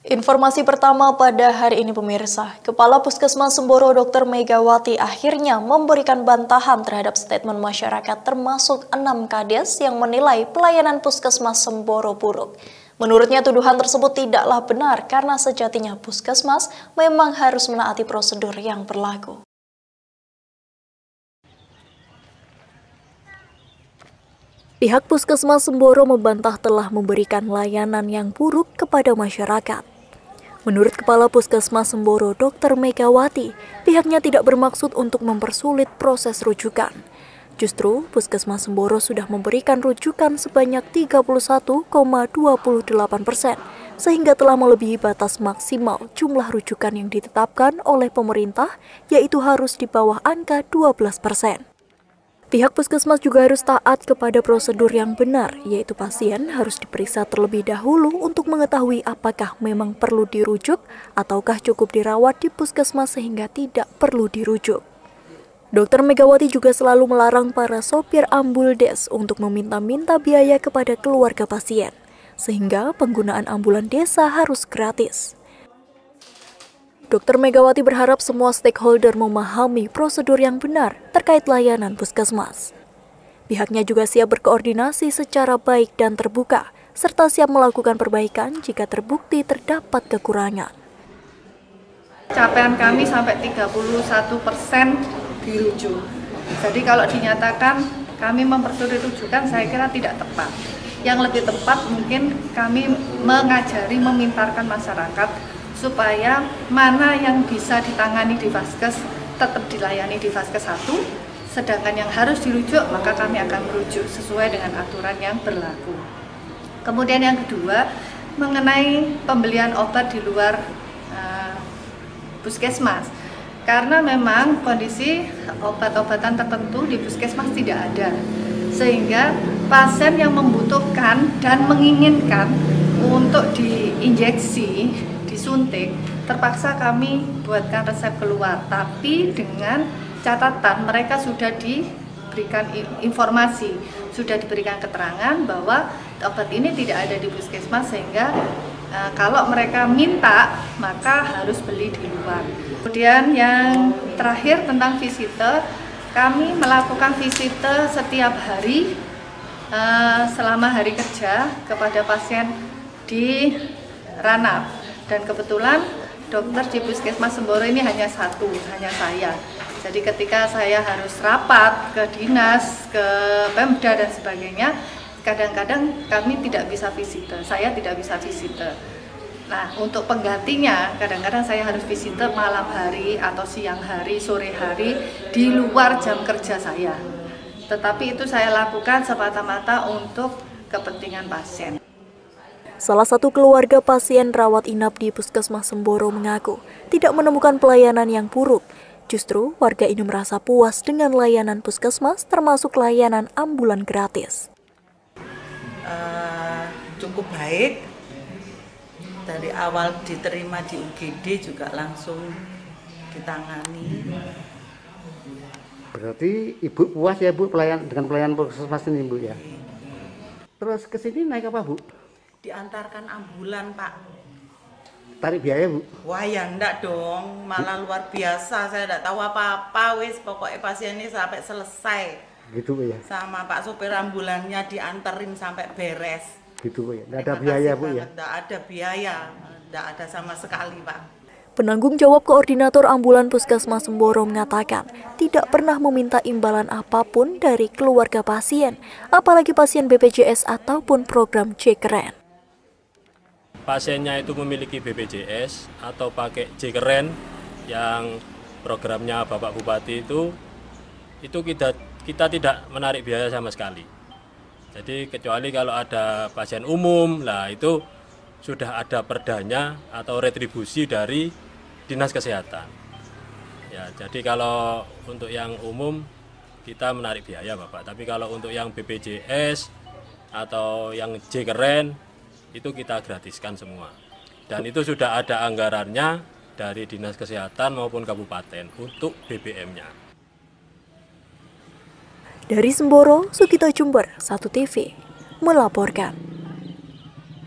Informasi pertama pada hari ini pemirsa, Kepala Puskesmas Semboro Dr. Megawati akhirnya memberikan bantahan terhadap statement masyarakat termasuk 6 kades yang menilai pelayanan Puskesmas Semboro buruk. Menurutnya tuduhan tersebut tidaklah benar karena sejatinya Puskesmas memang harus menaati prosedur yang berlaku. Pihak Puskesmas Semboro membantah telah memberikan layanan yang buruk kepada masyarakat. Menurut Kepala Puskesmas Semboro Dr. Megawati, pihaknya tidak bermaksud untuk mempersulit proses rujukan. Justru, Puskesmas Semboro sudah memberikan rujukan sebanyak 31,28%, sehingga telah melebihi batas maksimal jumlah rujukan yang ditetapkan oleh pemerintah, yaitu harus di bawah angka 12%. Pihak puskesmas juga harus taat kepada prosedur yang benar, yaitu pasien harus diperiksa terlebih dahulu untuk mengetahui apakah memang perlu dirujuk ataukah cukup dirawat di puskesmas sehingga tidak perlu dirujuk. Dr. Megawati juga selalu melarang para sopir ambuldes untuk meminta-minta biaya kepada keluarga pasien, sehingga penggunaan ambulan desa harus gratis. Dr. Megawati berharap semua stakeholder memahami prosedur yang benar terkait layanan puskesmas. Pihaknya juga siap berkoordinasi secara baik dan terbuka, serta siap melakukan perbaikan jika terbukti terdapat kekurangan. Capaian kami sampai 31% dirujuk. Jadi kalau dinyatakan kami mempersulit rujukan, saya kira tidak tepat. Yang lebih tepat mungkin kami mengajari, memintarkan masyarakat supaya mana yang bisa ditangani di Vaskes tetap dilayani di Vaskes 1, sedangkan yang harus dirujuk maka kami akan merujuk sesuai dengan aturan yang berlaku. Kemudian yang kedua, mengenai pembelian obat di luar puskesmas, karena memang kondisi obat-obatan tertentu di puskesmas tidak ada, sehingga pasien yang membutuhkan dan menginginkan untuk diinjeksi, disuntik, terpaksa kami buatkan resep keluar, tapi dengan catatan mereka sudah diberikan informasi, sudah diberikan keterangan bahwa obat ini tidak ada di puskesmas, sehingga kalau mereka minta maka harus beli di luar. Kemudian yang terakhir tentang visite, kami melakukan visite setiap hari selama hari kerja kepada pasien di Ranap. Dan kebetulan dokter di Puskesmas Semboro ini hanya satu, hanya saya. Jadi ketika saya harus rapat ke dinas, ke Pemda dan sebagainya, kadang-kadang kami tidak bisa visite, saya tidak bisa visite. Nah, untuk penggantinya kadang-kadang saya harus visite malam hari atau siang hari, sore hari di luar jam kerja saya. Tetapi itu saya lakukan semata-mata untuk kepentingan pasien. Salah satu keluarga pasien rawat inap di Puskesmas Semboro mengaku tidak menemukan pelayanan yang buruk. Justru warga ini merasa puas dengan layanan puskesmas termasuk layanan ambulan gratis. Cukup baik. Dari awal diterima di UGD juga langsung ditangani. Berarti Ibu puas ya Bu dengan pelayanan puskesmas ini Bu ya? Terus ke sini naik apa Bu? Diantarkan ambulan Pak. Tarik biaya Bu? Wah ya enggak dong, malah luar biasa, saya enggak tahu apa-apa wis, pokoknya pasien ini sampai selesai. Gitu Bu ya? Sama Pak sopir ambulannya dianterin sampai beres. Gitu Bu ya? Enggak ada biaya Bu ya? Enggak ada biaya, enggak ada sama sekali Pak. Penanggung jawab koordinator ambulan Puskesmas Semboro mengatakan tidak pernah meminta imbalan apapun dari keluarga pasien, apalagi pasien BPJS ataupun program J-Keren. Pasiennya itu memiliki BPJS atau pakai J-Keren yang programnya Bapak Bupati itu kita tidak menarik biaya sama sekali. Jadi kecuali kalau ada pasien umum, lah itu sudah ada perdanya atau retribusi dari Dinas Kesehatan. Ya, jadi kalau untuk yang umum kita menarik biaya Bapak, tapi kalau untuk yang BPJS atau yang J-Keren itu kita gratiskan semua. Dan itu sudah ada anggarannya dari Dinas Kesehatan maupun Kabupaten untuk BBM-nya. Dari Semboro, Sugito Jumber, 1 TV, melaporkan.